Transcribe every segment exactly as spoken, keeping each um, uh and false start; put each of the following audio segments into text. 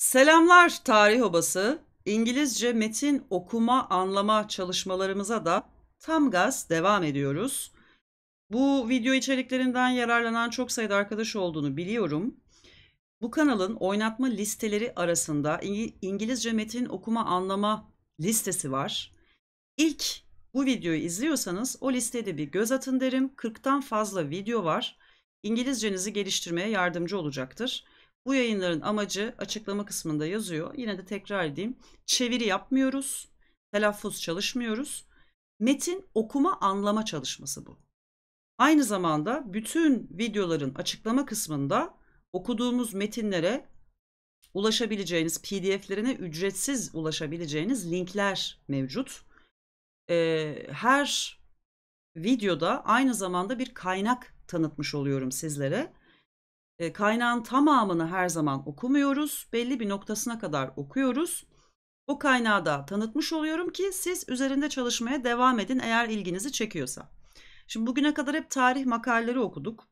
Selamlar tarih obası. İngilizce metin okuma anlama çalışmalarımıza da tam gaz devam ediyoruz. Bu video içeriklerinden yararlanan çok sayıda arkadaş olduğunu biliyorum. Bu kanalın oynatma listeleri arasında İngilizce metin okuma anlama listesi var. İlk bu videoyu izliyorsanız o listeye de bir göz atın derim. kırktan fazla video var. İngilizcenizi geliştirmeye yardımcı olacaktır. Bu yayınların amacı açıklama kısmında yazıyor. Yine de tekrar edeyim. Çeviri yapmıyoruz. Telaffuz çalışmıyoruz. Metin okuma anlama çalışması bu. Aynı zamanda bütün videoların açıklama kısmında okuduğumuz metinlere ulaşabileceğiniz, P D F'lerine ücretsiz ulaşabileceğiniz linkler mevcut. Ee, her videoda aynı zamanda bir kaynak tanıtmış oluyorum sizlere. E, kaynağın tamamını her zaman okumuyoruz. Belli bir noktasına kadar okuyoruz. O kaynağı da tanıtmış oluyorum ki siz üzerinde çalışmaya devam edin eğer ilginizi çekiyorsa. Şimdi bugüne kadar hep tarih makaleleri okuduk.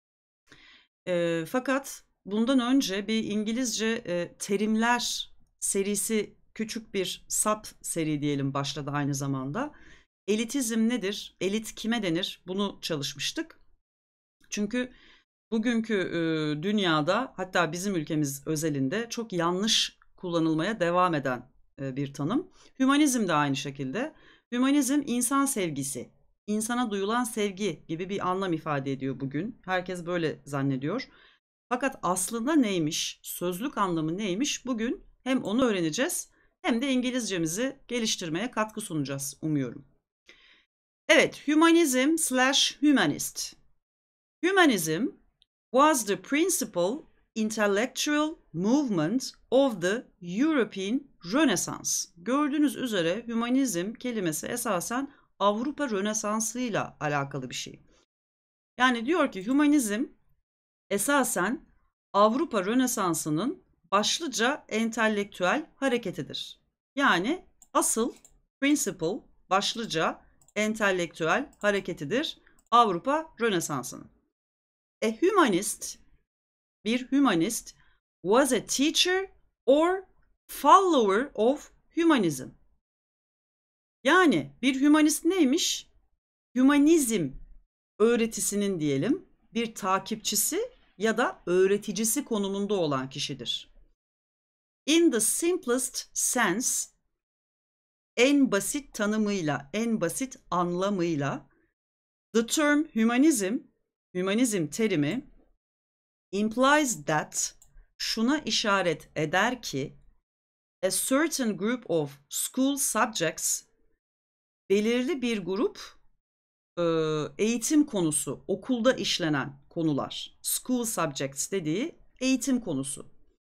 E, fakat bundan önce bir İngilizce e, terimler serisi, küçük bir sub seri diyelim, başladı aynı zamanda. Elitizm nedir? Elit kime denir? Bunu çalışmıştık. Çünkü bugünkü e, dünyada, hatta bizim ülkemiz özelinde çok yanlış kullanılmaya devam eden e, bir tanım. Hümanizm de aynı şekilde. Hümanizm insan sevgisi, insana duyulan sevgi gibi bir anlam ifade ediyor bugün. Herkes böyle zannediyor. Fakat aslında neymiş, sözlük anlamı neymiş, bugün hem onu öğreneceğiz hem de İngilizcemizi geliştirmeye katkı sunacağız umuyorum. Evet, humanizm slash humanist. Humanizm was the principal intellectual movement of the European Renaissance. Gördüğünüz üzere hümanizm kelimesi esasen Avrupa Rönesansı'yla alakalı bir şey. Yani diyor ki hümanizm esasen Avrupa Rönesansı'nın başlıca entelektüel hareketidir. Yani asıl principal, başlıca entelektüel hareketidir Avrupa Rönesansı'nın. A humanist, bir humanist, was a teacher or follower of humanism. Yani bir humanist neymiş? Humanizm öğretisinin diyelim bir takipçisi ya da öğreticisi konumunda olan kişidir. In the simplest sense, en basit tanımıyla, en basit anlamıyla, the term humanism, humanizm terimi implies that, şuna işaret eder ki, a certain group of school subjects, belirli bir grup eğitim konusu, okulda işlenen konular, school subjects dediği eğitim konusu.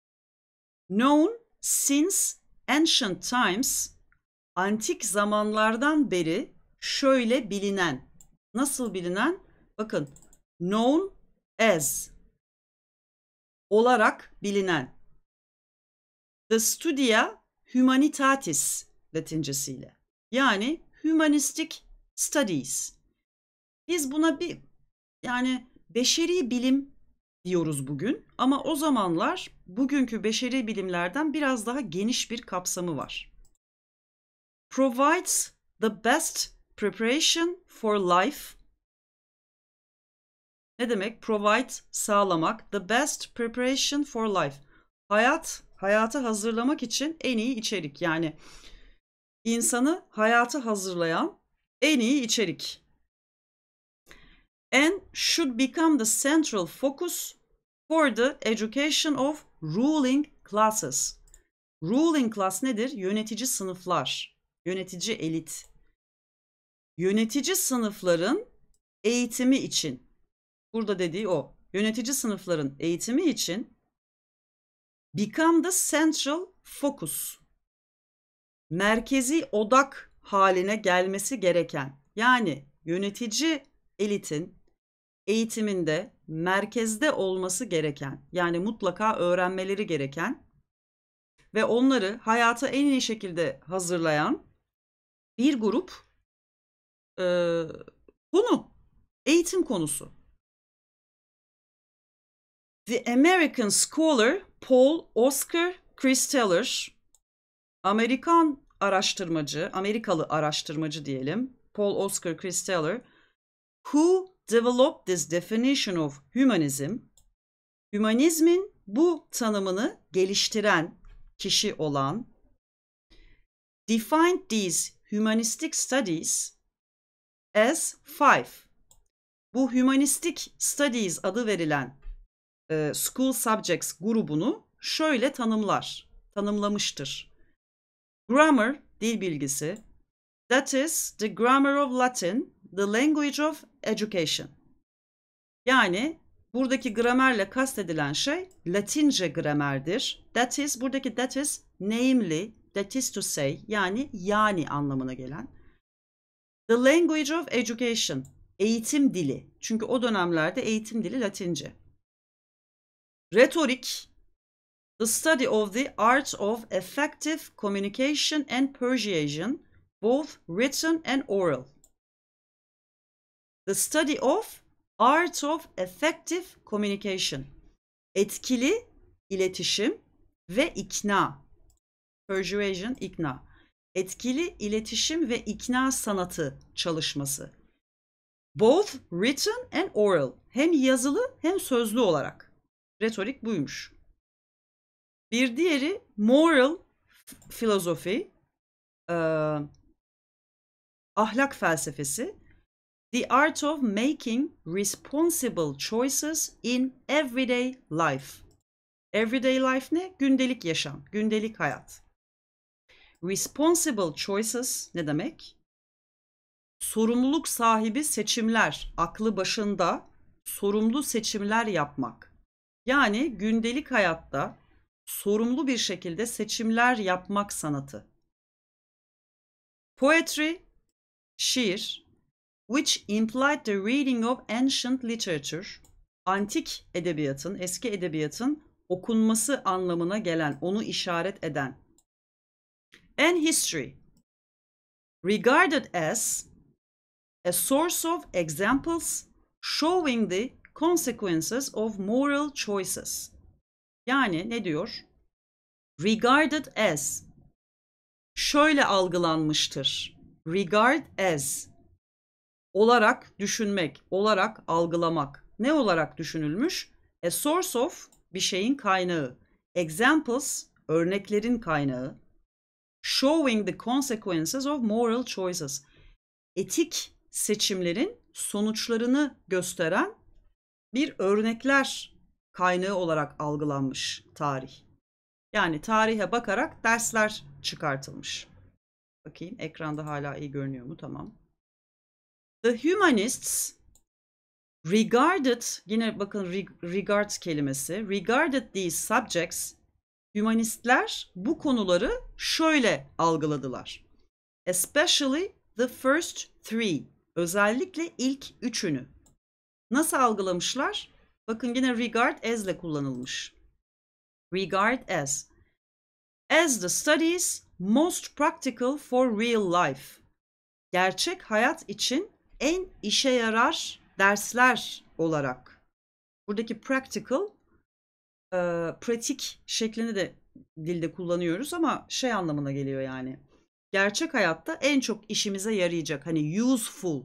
Known since ancient times, antik zamanlardan beri şöyle bilinen, nasıl bilinen? Bakın, known as, olarak bilinen. The Studia Humanitatis Latincesiyle. Yani humanistic studies. Biz buna bir yani beşeri bilim diyoruz bugün ama o zamanlar bugünkü beşeri bilimlerden biraz daha geniş bir kapsamı var. Provides the best preparation for life. Ne demek? Provide, sağlamak. The best preparation for life. Hayat, hayatı hazırlamak için en iyi içerik. Yani insanı hayatı hazırlayan en iyi içerik. And should become the central focus for the education of ruling classes. Ruling class nedir? Yönetici sınıflar, yönetici elit. Yönetici sınıfların eğitimi için, burada dediği o, yönetici sınıfların eğitimi için become the central focus, merkezi odak haline gelmesi gereken, yani yönetici elitin eğitiminde merkezde olması gereken, yani mutlaka öğrenmeleri gereken ve onları hayata en iyi şekilde hazırlayan bir grup e, konu, eğitim konusu. The American scholar Paul Oscar Chris Taylor, Amerikan araştırmacı, Amerikalı araştırmacı diyelim, Paul Oscar Chris Taylor, who developed this definition of humanism, hümanizmin bu tanımını geliştiren kişi olan, defined these humanistic studies as five. Bu humanistic studies adı verilen e, school subjects grubunu şöyle tanımlar, tanımlamıştır. Grammar, dil bilgisi. That is the grammar of Latin, the language of education. Yani buradaki gramerle kastedilen şey Latince gramerdir. That is, buradaki that is, namely, that is to say, yani yani anlamına gelen. The language of education, eğitim dili. Çünkü o dönemlerde eğitim dili Latince. Retorik, the study of the art of effective communication and persuasion, both written and oral. The study of art of effective communication. Etkili iletişim ve ikna. Persuasion, ikna. Etkili iletişim ve ikna sanatı çalışması. Both written and oral. Hem yazılı hem sözlü olarak. Retorik buymuş. Bir diğeri moral philosophy, e, ahlak felsefesi. The art of making responsible choices in everyday life. Everyday life ne? Gündelik yaşam, gündelik hayat. Responsible choices ne demek? Sorumluluk sahibi seçimler, aklı başında sorumlu seçimler yapmak. Yani gündelik hayatta sorumlu bir şekilde seçimler yapmak sanatı. Poetry, şiir, which implied the reading of ancient literature, antik edebiyatın, eski edebiyatın okunması anlamına gelen, onu işaret eden. And history, regarded as a source of examples showing the consequences of moral choices. Yani ne diyor? Regarded as, şöyle algılanmıştır. Regard as, olarak düşünmek, olarak algılamak. Ne olarak düşünülmüş? A source of, bir şeyin kaynağı. Examples, örneklerin kaynağı. Showing the consequences of moral choices. Etik seçimlerin sonuçlarını gösteren bir örnekler kaynağı olarak algılanmış tarih. Yani tarihe bakarak dersler çıkartılmış. Bakayım ekranda hala iyi görünüyor mu? Tamam. The humanists regarded, yine bakın regard kelimesi, regarded these subjects, hümanistler bu konuları şöyle algıladılar. Especially the first three, özellikle ilk üçünü. Nasıl algılamışlar? Bakın yine regard as ile kullanılmış. Regard as. As the studies most practical for real life. Gerçek hayat için en işe yarar dersler olarak. Buradaki practical, e, pratik şeklini de dilde kullanıyoruz ama şey anlamına geliyor yani. Gerçek hayatta en çok işimize yarayacak, hani useful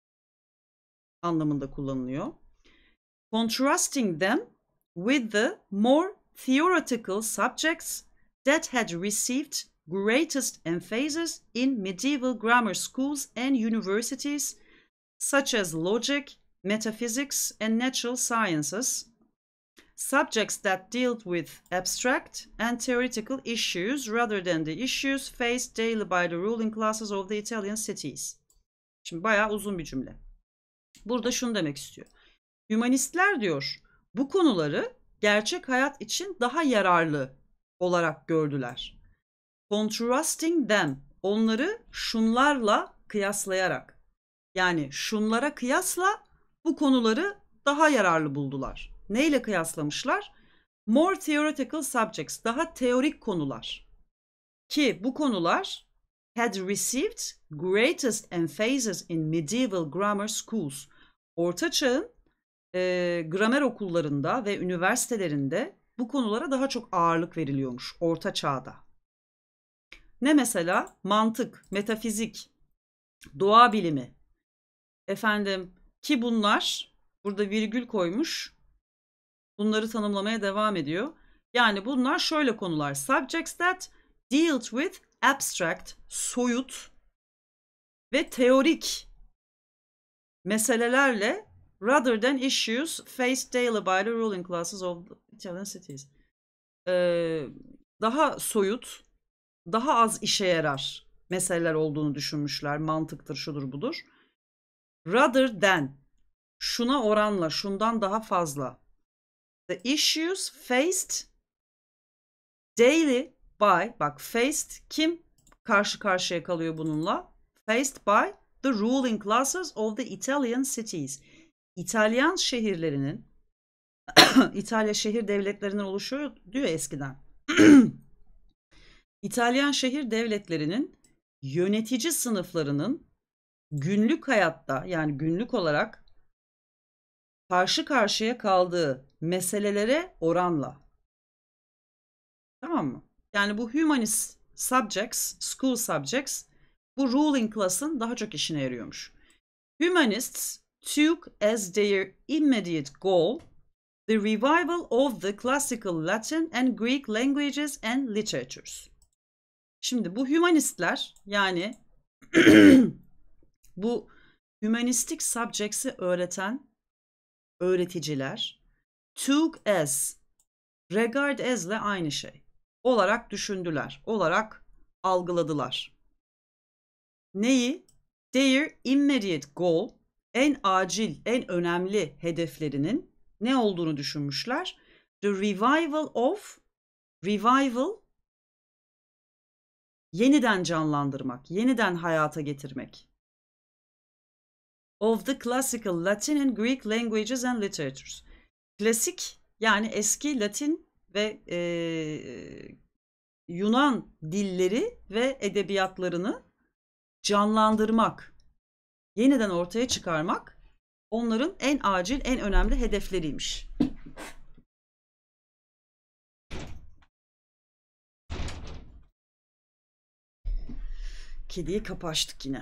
anlamında kullanılıyor. Contrasting them with the more theoretical subjects that had received greatest emphasis in medieval grammar schools and universities, such as logic, metaphysics, and natural sciences, subjects that dealt with abstract and theoretical issues rather than the issues faced daily by the ruling classes of the Italian cities. Şimdi bayağı uzun bir cümle. Burada şunu demek istiyor. Hümanistler diyor, bu konuları gerçek hayat için daha yararlı olarak gördüler. Contrasting them, onları şunlarla kıyaslayarak. Yani şunlara kıyasla bu konuları daha yararlı buldular. Neyle kıyaslamışlar? More theoretical subjects, daha teorik konular. Ki bu konular had received greatest emphasis in medieval grammar schools. Orta Çağ'ın e, gramer okullarında ve üniversitelerinde bu konulara daha çok ağırlık veriliyormuş Orta Çağ'da. Ne mesela? Mantık, metafizik, doğa bilimi. Efendim ki bunlar, burada virgül koymuş, bunları tanımlamaya devam ediyor. Yani bunlar şöyle konular. Subjects that deal with abstract, soyut ve teorik meselelerle rather than issues faced daily by the ruling classes of Italian cities. Ee, daha soyut, daha az işe yarar meseleler olduğunu düşünmüşler. Mantıktır, şudur budur. Rather than, şuna oranla, şundan daha fazla. The issues faced daily by, bak faced kim karşı karşıya kalıyor bununla? Faced by the ruling classes of the Italian cities. İtalyan şehirlerinin, İtalya şehir devletlerinden oluşuyor diyor eskiden. İtalyan şehir devletlerinin yönetici sınıflarının günlük hayatta, yani günlük olarak karşı karşıya kaldığı meselelere oranla. Tamam mı? Yani bu humanist subjects, school subjects, bu ruling class'ın daha çok işine yarıyormuş. Humanists took as their immediate goal the revival of the classical Latin and Greek languages and literatures. Şimdi bu humanistler, yani bu humanistik subjects'i öğreten öğreticiler, took as, regard as ile aynı şey olarak düşündüler, olarak algıladılar. Neyi? Their immediate goal, en acil, en önemli hedeflerinin ne olduğunu düşünmüşler? The revival of, revival, yeniden canlandırmak, yeniden hayata getirmek. Of the classical Latin and Greek languages and literatures. Klasik, yani eski Latin ve e, Yunan dilleri ve edebiyatlarını canlandırmak, yeniden ortaya çıkarmak onların en acil, en önemli hedefleriymiş. Kediye kapı açtık yine.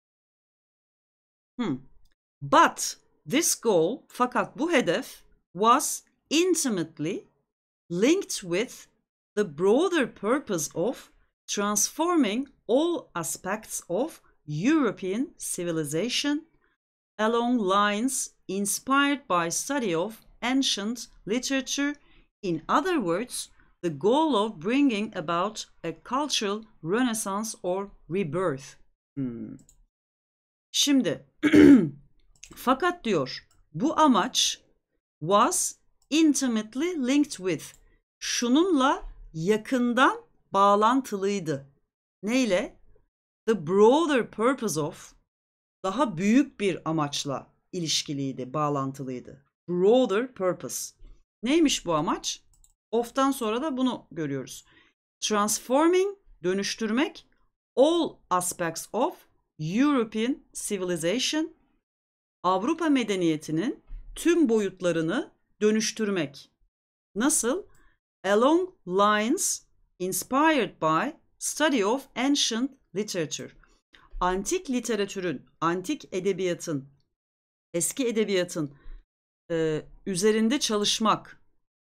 Hmm. But this goal, fakat bu hedef was intimately linked with the broader purpose of transforming all aspects of European civilization along lines inspired by study of ancient literature. In other words, the goal of bringing about a cultural renaissance or rebirth. Hmm. Şimdi, fakat diyor, bu amaç was intimately linked with, şununla yakından bağlantılıydı. Neyle? The broader purpose of, daha büyük bir amaçla ilişkiliydi, bağlantılıydı. Broader purpose. Neymiş bu amaç? Of'tan sonra da bunu görüyoruz. Transforming, dönüştürmek, all aspects of European civilization, Avrupa medeniyetinin tüm boyutlarını dönüştürmek. Nasıl? Along lines inspired by study of ancient literature. Antik literatürün, antik edebiyatın, eski edebiyatın e, üzerinde çalışmak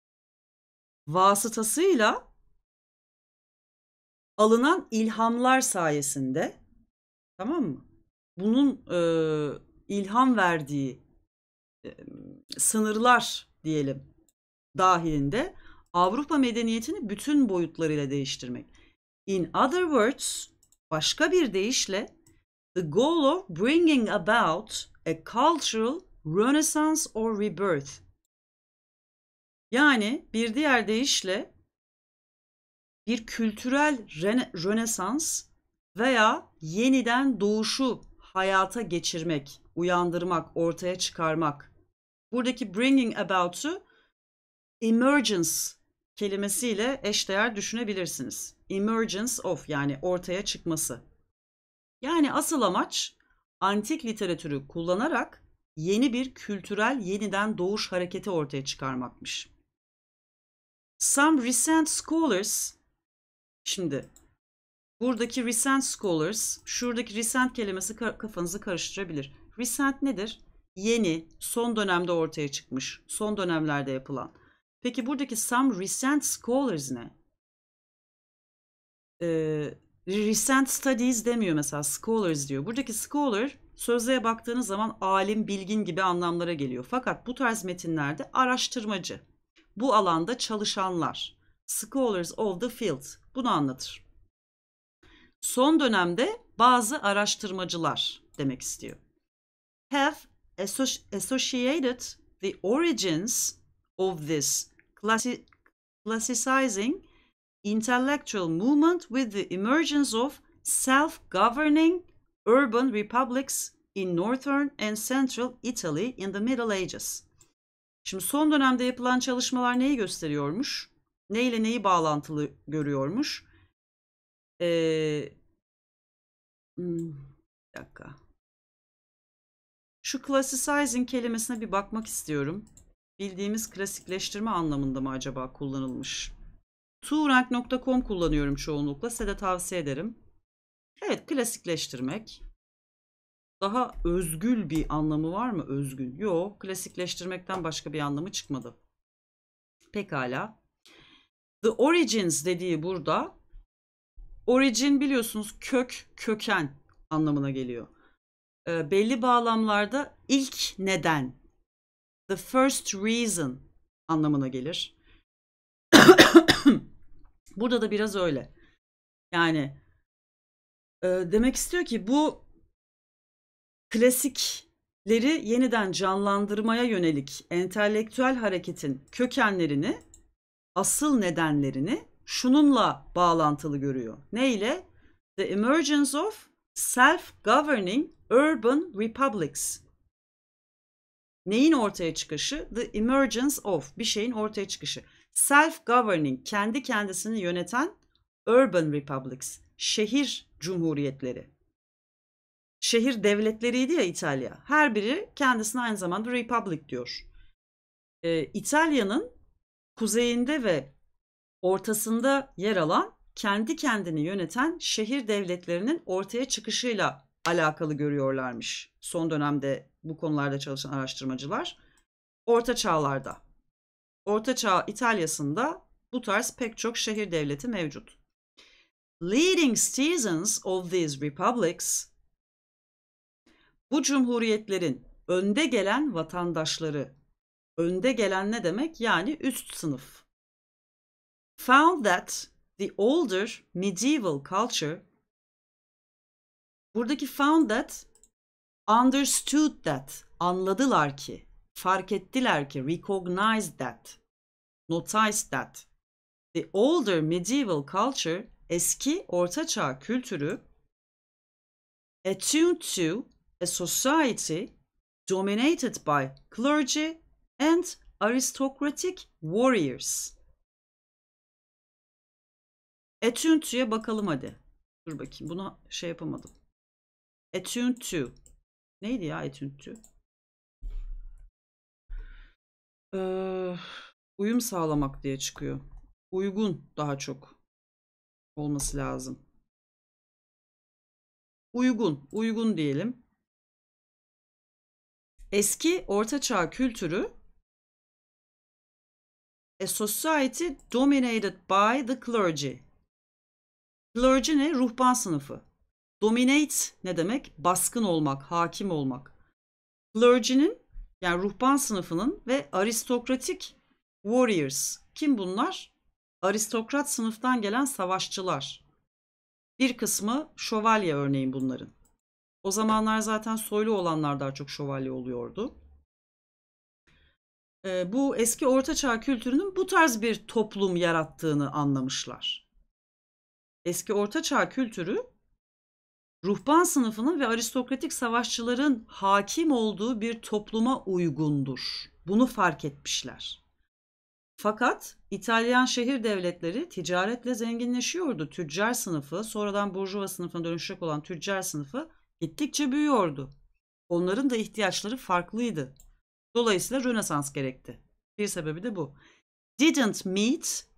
vasıtasıyla alınan ilhamlar sayesinde, tamam mı? Bunun e, ilham verdiği e, sınırlar diyelim dahilinde Avrupa medeniyetini bütün boyutlarıyla değiştirmek. In other words, başka bir deyişle, the goal of bringing about a cultural renaissance or rebirth. Yani bir diğer deyişle bir kültürel rene rönesans veya yeniden doğuşu hayata geçirmek, uyandırmak, ortaya çıkarmak. Buradaki bringing about'u emergence kelimesiyle eşdeğer düşünebilirsiniz. Emergence of, yani ortaya çıkması. Yani asıl amaç antik literatürü kullanarak yeni bir kültürel yeniden doğuş hareketi ortaya çıkarmakmış. Some recent scholars, şimdi buradaki recent scholars, şuradaki recent kelimesi kafanızı karıştırabilir. Recent nedir? Yeni, son dönemde ortaya çıkmış, son dönemlerde yapılan. Peki buradaki some recent scholars ne? Ee, recent studies demiyor mesela, scholars diyor. Buradaki scholar sözlüğe baktığınız zaman alim, bilgin gibi anlamlara geliyor. Fakat bu tarz metinlerde araştırmacı, bu alanda çalışanlar, scholars of the field, bunu anlatır. Son dönemde bazı araştırmacılar demek istiyor. Have associated the origins of this classi classicizing intellectual movement with the emergence of self-governing urban republics in northern and central Italy in the Middle Ages. Şimdi son dönemde yapılan çalışmalar neyi gösteriyormuş? Ne ile neyi bağlantılı görüyormuş? Ee, hmm, bir dakika. Şu classicizing kelimesine bir bakmak istiyorum. Bildiğimiz klasikleştirme anlamında mı acaba kullanılmış? turank nokta com kullanıyorum çoğunlukla. Size de tavsiye ederim. Evet, klasikleştirmek. Daha özgül bir anlamı var mı? Özgül. Yok. Klasikleştirmekten başka bir anlamı çıkmadı. Pekala. The origins dediği burada. Origin biliyorsunuz kök, köken anlamına geliyor. E, belli bağlamlarda ilk neden. The first reason anlamına gelir. Burada da biraz öyle. Yani e, demek istiyor ki bu klasikleri yeniden canlandırmaya yönelik entelektüel hareketin kökenlerini, asıl nedenlerini şununla bağlantılı görüyor. Ne ile? The emergence of self-governing urban republics. Neyin ortaya çıkışı? The emergence of, bir şeyin ortaya çıkışı. Self-governing, kendi kendisini yöneten urban republics, şehir cumhuriyetleri. Şehir devletleriydi ya İtalya. Her biri kendisine aynı zamanda republic diyor. Ee, İtalya'nın kuzeyinde ve ortasında yer alan kendi kendini yöneten şehir devletlerinin ortaya çıkışıyla alakalı görüyorlarmış. Son dönemde bu konularda çalışan araştırmacılar. Orta çağlarda. Orta Çağ İtalya'sında bu tarz pek çok şehir devleti mevcut. Leading citizens of these republics, bu cumhuriyetlerin önde gelen vatandaşları, önde gelen ne demek? Yani üst sınıf. Found that the older medieval culture, buradaki found that, understood that, anladılar ki, fark ettiler ki, recognized that, noticed that, the older medieval culture, eski ortaçağ kültürü, attuned to a society dominated by clergy and aristocratic warriors. Attuned to'ya bakalım hadi. Dur bakayım, bunu şey yapamadım. Attuned to. Neydi ya attuned to? Ee, uyum sağlamak diye çıkıyor. Uygun daha çok olması lazım. Uygun, uygun diyelim. Eski ortaçağ kültürü, a society dominated by the clergy. Clergy ne? Ruhban sınıfı. Dominate ne demek? Baskın olmak, hakim olmak. Clergy'nin, yani ruhban sınıfının ve aristokratik warriors. Kim bunlar? Aristokrat sınıftan gelen savaşçılar. Bir kısmı şövalye örneğin bunların. O zamanlar zaten soylu olanlar daha çok şövalye oluyordu. Ee, bu eski ortaçağ kültürünün bu tarz bir toplum yarattığını anlamışlar. Eski ortaçağ kültürü ruhban sınıfının ve aristokratik savaşçıların hakim olduğu bir topluma uygundur. Bunu fark etmişler. Fakat İtalyan şehir devletleri ticaretle zenginleşiyordu. Tüccar sınıfı, sonradan burjuva sınıfına dönüşecek olan tüccar sınıfı gittikçe büyüyordu. Onların da ihtiyaçları farklıydı. Dolayısıyla Rönesans gerekti. Bir sebebi de bu. Didn't meet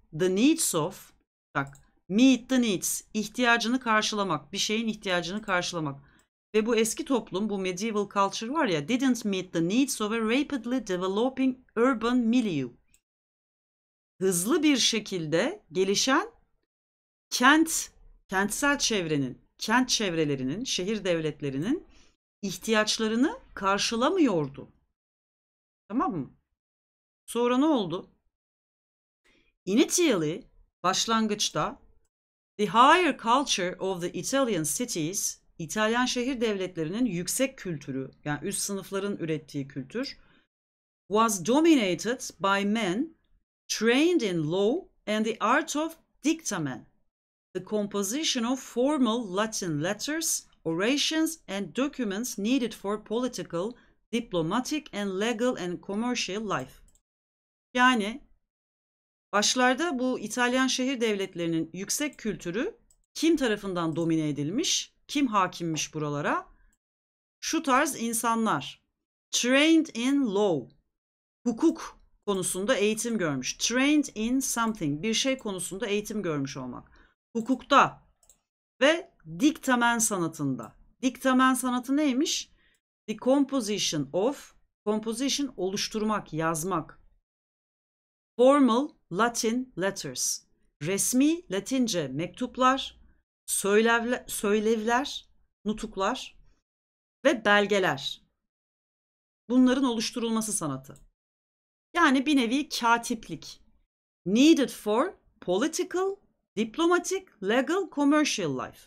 the needs of, bak, meet the needs, ihtiyacını karşılamak, bir şeyin ihtiyacını karşılamak. Ve bu eski toplum, bu medieval culture var ya, didn't meet the needs of a rapidly developing urban milieu. Hızlı bir şekilde gelişen kent, kentsel çevrenin, kent çevrelerinin, şehir devletlerinin ihtiyaçlarını karşılamıyordu. Tamam mı? Sonra ne oldu? Initially, başlangıçta, the higher culture of the Italian cities, İtalyan şehir devletlerinin yüksek kültürü, yani üst sınıfların ürettiği kültür, was dominated by men trained in law and the art of dictamen, the composition of formal Latin letters, orations and documents needed for political, diplomatic and legal and commercial life. Yani başlarda bu İtalyan şehir devletlerinin yüksek kültürü kim tarafından domine edilmiş, kim hakimmiş buralara? Şu tarz insanlar. Trained in law, hukuk konusunda eğitim görmüş. Trained in something, bir şey konusunda eğitim görmüş olmak. Hukukta ve diktamen sanatında. Diktamen sanatı neymiş? The composition of, composition oluşturmak, yazmak. Formal Latin letters, resmi Latince mektuplar, söylevler, söylevler, nutuklar ve belgeler. Bunların oluşturulması sanatı. Yani bir nevi katiplik. Needed for political, diplomatic, legal, commercial life.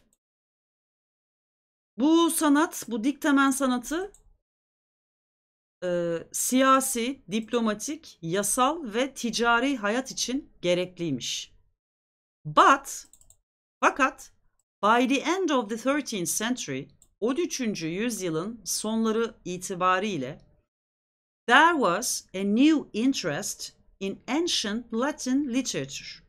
Bu sanat, bu diktamen sanatı e, siyasi, diplomatik, yasal ve ticari hayat için gerekliymiş. But, fakat by the end of the thirteenth century, on üçüncü yüzyılın sonları itibariyle there was a new interest in ancient Latin literature.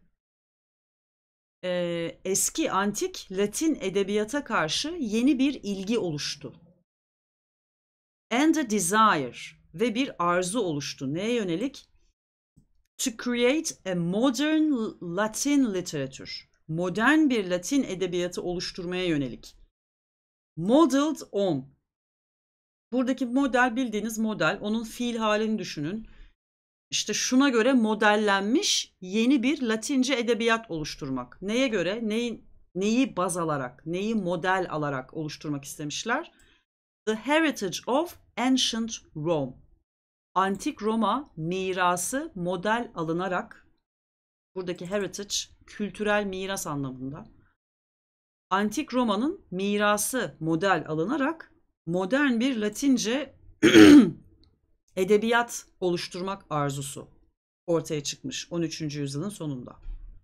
Ee, eski antik Latin edebiyata karşı yeni bir ilgi oluştu. And a desire, ve bir arzu oluştu. Neye yönelik? To create a modern Latin literature. Modern bir Latin edebiyatı oluşturmaya yönelik. Modeled on. Buradaki model bildiğiniz model. Onun fiil halini düşünün. İşte şuna göre modellenmiş yeni bir Latince edebiyat oluşturmak. Neye göre? Neyi, neyi baz alarak, neyi model alarak oluşturmak istemişler? The heritage of ancient Rome. Antik Roma mirası model alınarak, buradaki heritage kültürel miras anlamında. Antik Roma'nın mirası model alınarak modern bir Latince edebiyat oluşturmak arzusu ortaya çıkmış on üçüncü yüzyılın sonunda.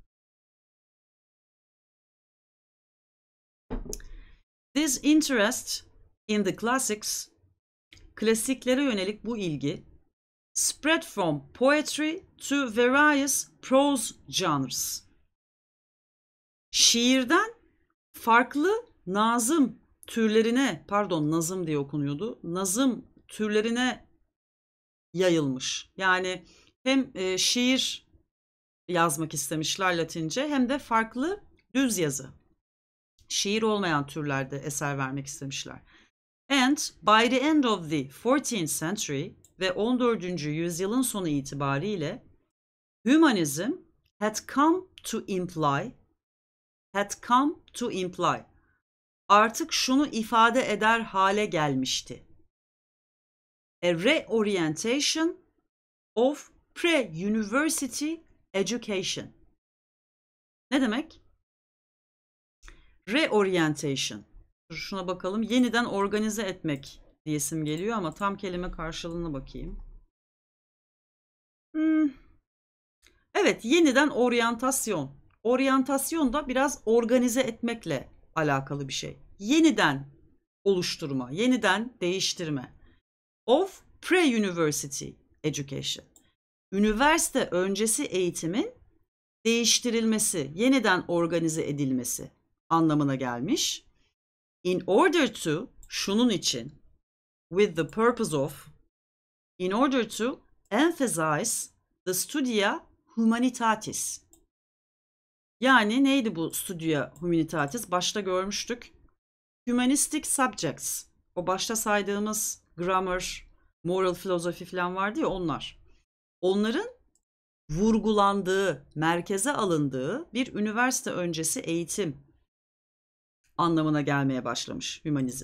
This interest in the classics, klasiklere yönelik bu ilgi, spread from poetry to various prose genres. Şiirden farklı nazım türlerine, pardon nazım diye okunuyordu, nazım türlerine yayılmış. Yani hem e, şiir yazmak istemişler Latince, hem de farklı düz yazı, şiir olmayan türlerde eser vermek istemişler. And by the end of the fourteenth century, ve on dördüncü yüzyılın sonu itibariyle humanism had come to imply, had come to imply, artık şunu ifade eder hale gelmişti. A reorientation of pre-university education. Ne demek? Reorientation. Şuna bakalım. Yeniden organize etmek diyesim geliyor ama tam kelime karşılığına bakayım. Hmm. Evet, yeniden oryantasyon. Oryantasyon da biraz organize etmekle alakalı bir şey. Yeniden oluşturma, yeniden değiştirme. Of pre-university education. Üniversite öncesi eğitimin değiştirilmesi, yeniden organize edilmesi anlamına gelmiş. In order to, şunun için, with the purpose of, in order to emphasize the studia humanitatis. Yani neydi bu studia humanitatis? Başta görmüştük. Humanistic subjects. O başta saydığımız grammar, moral philosophy falan vardı ya, onlar. Onların vurgulandığı, merkeze alındığı bir üniversite öncesi eğitim anlamına gelmeye başlamış hümanizm.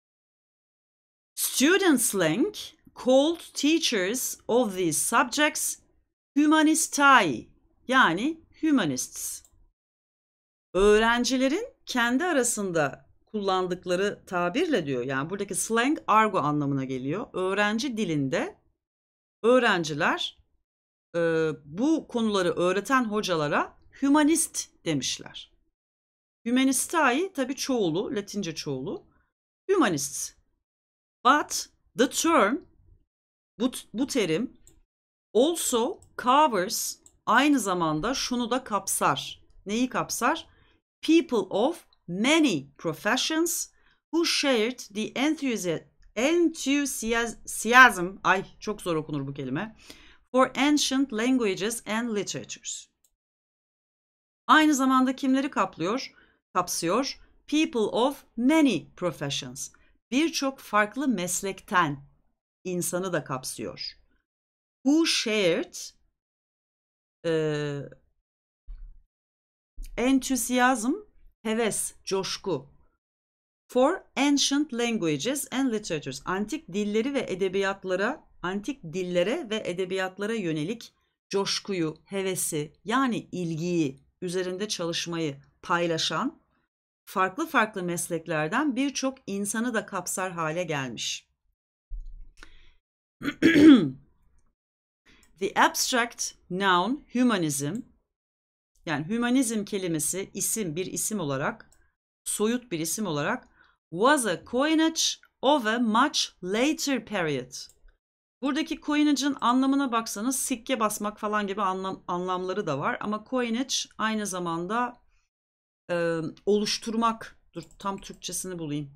Student slang called teachers of these subjects humanistae, yani humanists. Öğrencilerin kendi arasında kullandıkları tabirle diyor. Yani buradaki slang argo anlamına geliyor. Öğrenci dilinde öğrenciler e, bu konuları öğreten hocalara humanist demişler. Humanistae tabii çoğulu, Latince çoğulu. Humanists. But the term, bu, bu terim also covers, aynı zamanda şunu da kapsar. Neyi kapsar? People of many professions who shared the enthusiasm, enthusiasm, ay çok zor okunur bu kelime, for ancient languages and literatures. Aynı zamanda kimleri kaplıyor? Kapsıyor. People of many professions. Birçok farklı meslekten insanı da kapsıyor. Who shared e, enthusiasm, heves, coşku. For ancient languages and literatures. Antik dilleri ve edebiyatlara, antik dillere ve edebiyatlara yönelik coşkuyu, hevesi, yani ilgiyi, üzerinde çalışmayı paylaşan farklı farklı mesleklerden birçok insanı da kapsar hale gelmiş. The abstract noun humanism, yani hümanizm kelimesi isim, bir isim olarak, soyut bir isim olarak, was a coinage of a much later period. Buradaki coinage'ın anlamına baksanız sikke basmak falan gibi anlam, anlamları da var. Ama coinage aynı zamanda e, oluşturmak. Dur tam Türkçesini bulayım.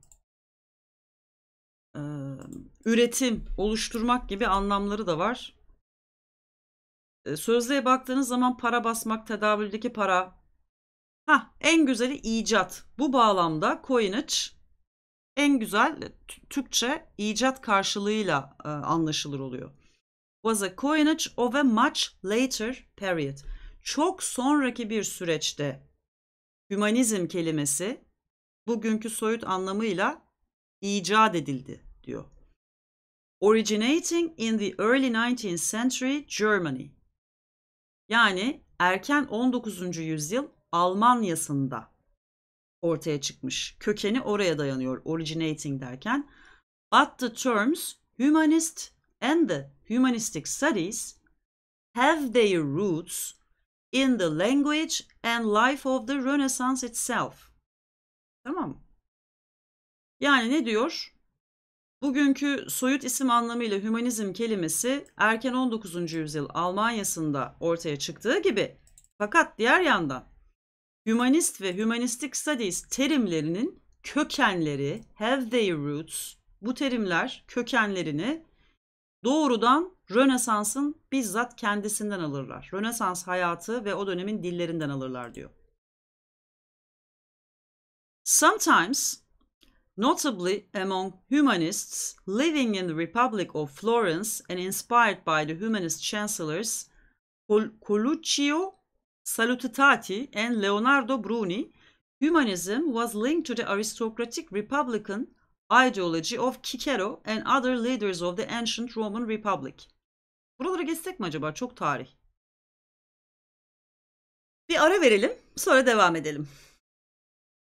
E, üretim, oluşturmak gibi anlamları da var. E, sözlüğe baktığınız zaman para basmak, tedavüldeki para. Ha, en güzeli icat. Bu bağlamda coinage en güzel Türkçe icat karşılığıyla e, anlaşılır oluyor. Was a coinage of a much later period. Çok sonraki bir süreçte hümanizm kelimesi bugünkü soyut anlamıyla icat edildi diyor. Originating in the early nineteenth century Germany. Yani erken on dokuzuncu yüzyıl Almanya'sında ortaya çıkmış. Kökeni oraya dayanıyor originating derken. But the terms humanist and the humanistic studies have their roots in the language and life of the Renaissance itself. Tamam mı? Yani ne diyor? Bugünkü soyut isim anlamıyla hümanizm kelimesi erken on dokuzuncu yüzyıl Almanya'sında ortaya çıktığı gibi, fakat diğer yandan humanist ve humanistic studies terimlerinin kökenleri, have their roots, bu terimler kökenlerini doğrudan Rönesans'ın bizzat kendisinden alırlar. Rönesans hayatı ve o dönemin dillerinden alırlar diyor. Sometimes, notably among humanists living in the Republic of Florence and inspired by the humanist chancellors Coluccio Salutati and Leonardo Bruni, humanism was linked to the aristocratic republican ideology of Cicero and other leaders of the ancient Roman Republic. Buralara geçsek mi acaba? Çok tarih. Bir ara verelim, sonra devam edelim.